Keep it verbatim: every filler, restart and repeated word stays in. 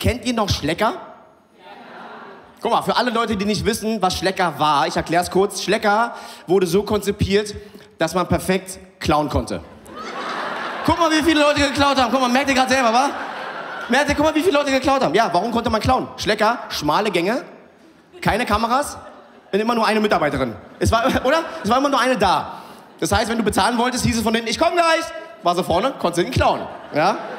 Kennt ihr noch Schlecker? Guck mal, für alle Leute, die nicht wissen, was Schlecker war, ich erkläre es kurz. Schlecker wurde so konzipiert, dass man perfekt klauen konnte. Guck mal, wie viele Leute geklaut haben. Guck mal, merkt ihr gerade selber, wa? Merkt ihr, guck mal, wie viele Leute geklaut haben. Ja, warum konnte man klauen? Schlecker, schmale Gänge, keine Kameras und immer nur eine Mitarbeiterin. Es war, oder? Es war immer nur eine da. Das heißt, wenn du bezahlen wolltest, hieß es von denen, ich komm gleich. War sie vorne, konntest du ihn klauen. Ja?